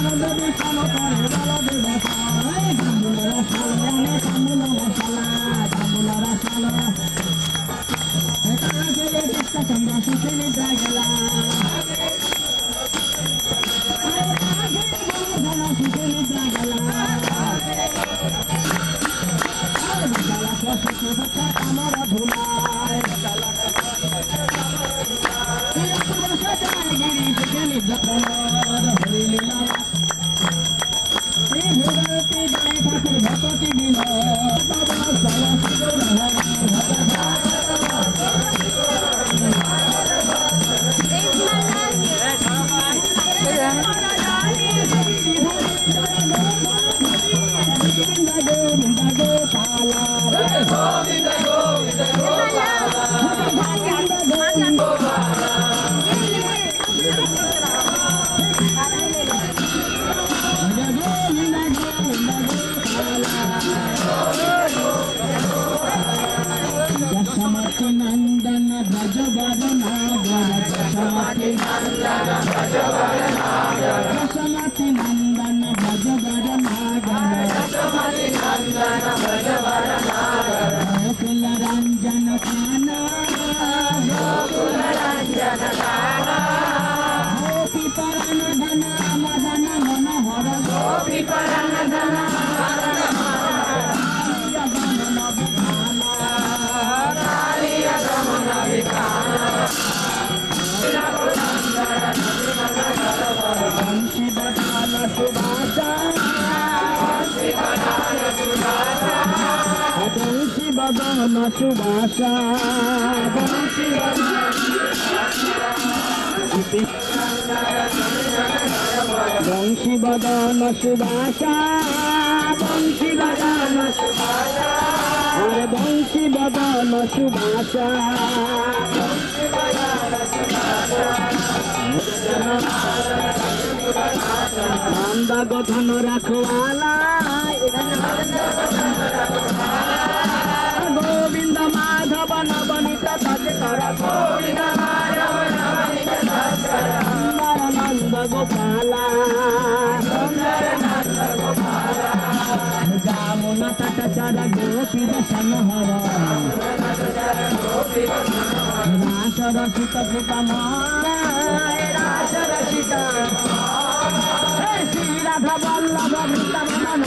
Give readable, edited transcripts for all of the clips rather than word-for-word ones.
गठन रखवाला गोविंद माधव नवनीत नंद गोपाला जामुना तट चर गोपी दशन हर रास रसित रास रसित श्री राधा वल्लभ वृंदावन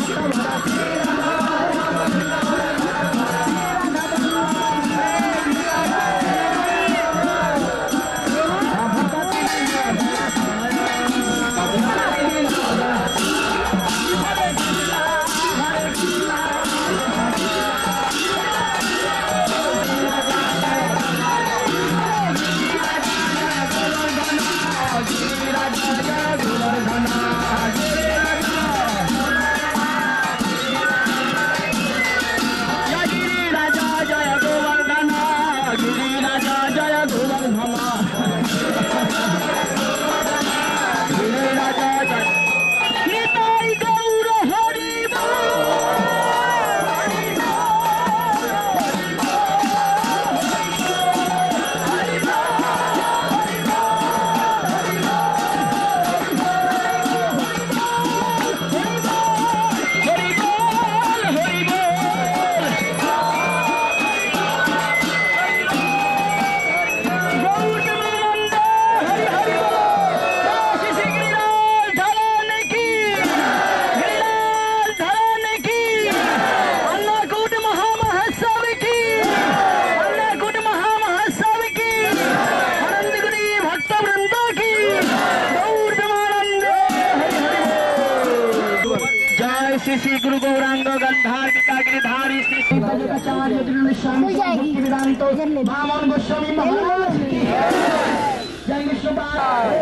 श्री गुरु गौरांग गंधार गिरिधारी श्री आचार्य वेदांतो वामन गोस्वामी महाराज की जय विश्वपाद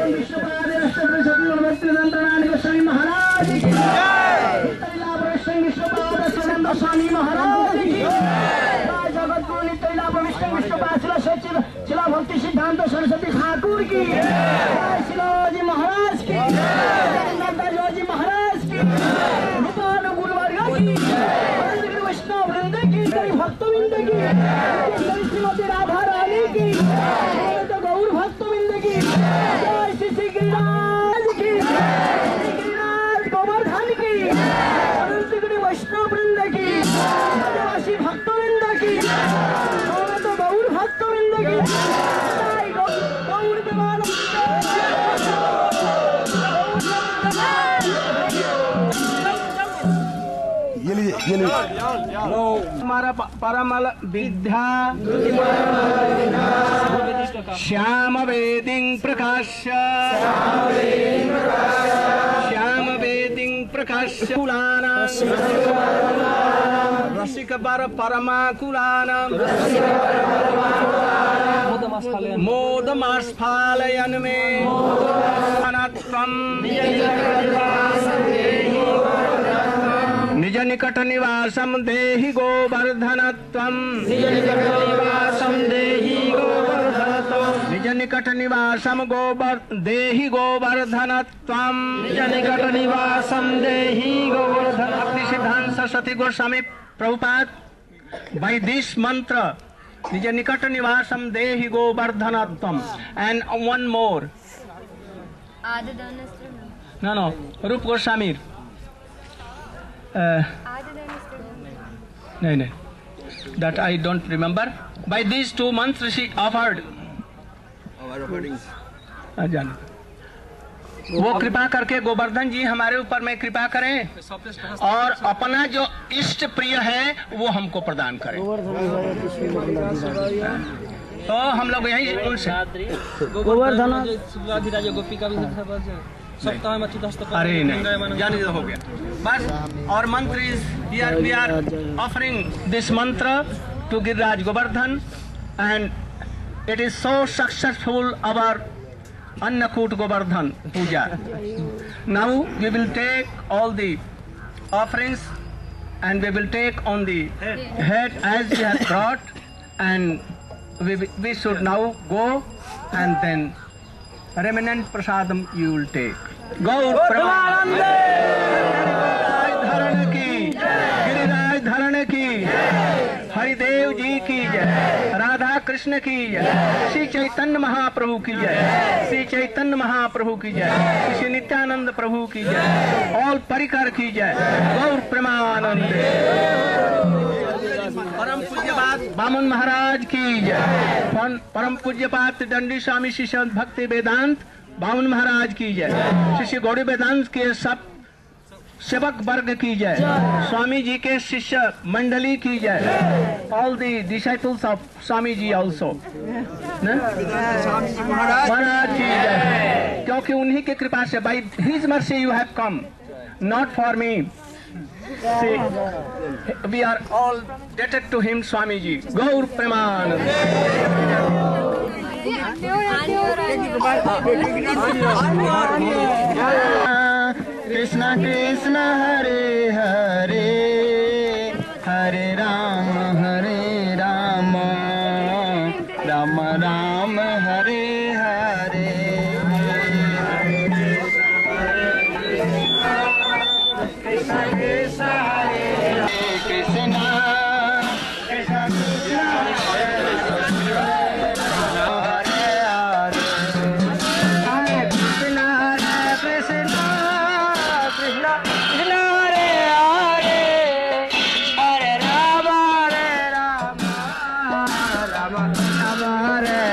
गोस्वामी महाराज की विश्वपाद स्वामी महाराज की जगत गुरु तैलाभ विश्वपाद सचिव शिला भक्ति सिद्धांत सरस्वती ठाकुर की शिलाजी महाराज की जी महाराज की वैष्णव वृंद की भक्तवृंद की श्रीमती राधा रानी की गौर भक्तवृंद की जय श्री गिरिराज की हमारा परम विद्या श्याम वेदिं प्रकाश्य श्याम वेदिं प्रकाश्य कुलाना रसिक बर परमाकुलाना मोदमास्फालयन में निज निकट निवासम देहि गोवर्धनत्वं निज निकट निवासम देहि गोवर्धनत्वं अपनी सिद्धांत Saraswati Goswami Prabhupada by this mantra निज निकट निवासम देहि गोवर्धनत्वं and one more no रूप Goswami no, that I don't remember. By these 2 months she offered. वो कृपा करके गोवर्धन जी हमारे ऊपर में कृपा करें और अपना जो इष्ट प्रिय है वो हमको प्रदान करें। तो हम लोग यही उनसे गोवर्धन अरे नहीं जाने हो गया बस। और mantra is here we are offering this mantra to Giriraj Govardhan and it is so successful our Annakoot Govardhan Puja. Now we will take all the offerings and we will take on the head as we have brought and we should now go and then remnant prasadam you will take. गौर प्रमानंदे धरण की गिरिराज धरण की हरिदेव जी की जय, राधा कृष्ण की जय, श्री चैतन्य महाप्रभु की जय, श्री चैतन्य महाप्रभु की जय, श्री नित्यानंद प्रभु की जय, ऑल परिकर की जय। गौर प्रेमानंदे। परम पूज्यपाद बामन महाराज की जय, परम पूज्यपाद दंडी स्वामी शिष्य भक्ति वेदांत बामन महाराज की जय, शिष्य गौड़ी वेदांत के सब सेवक वर्ग की जय, स्वामी जी के शिष्य मंडली की जय, all the disciples of Swami ji also Maharaj की जय। क्योंकि उन्हीं के कृपा से by his mercy you have come, not for me. See, we are all indebted to him, Swami ji. Gaur Premanand. Krishna Krishna Hare Hare Hare Rama Rama Rama Hare Hare Krishna Krishna Hare Krishna Krishna Krishna Hare Krishna Krishna Krishna Hare Hare Hare Rama Rama Rama Hare